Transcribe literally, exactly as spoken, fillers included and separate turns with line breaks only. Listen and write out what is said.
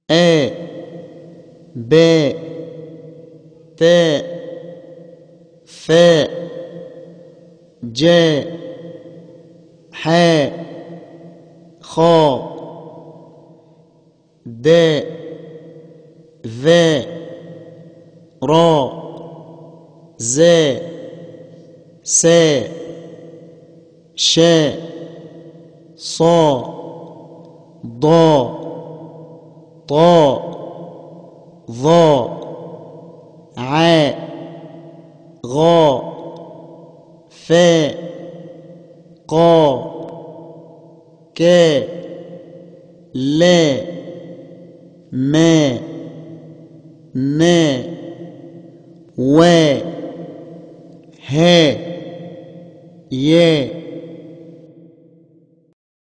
أ ب ت ث ج ح خ د ذ را ز س ش ص ض ط ظ ع غ ف ق ك ل م ن و ه ي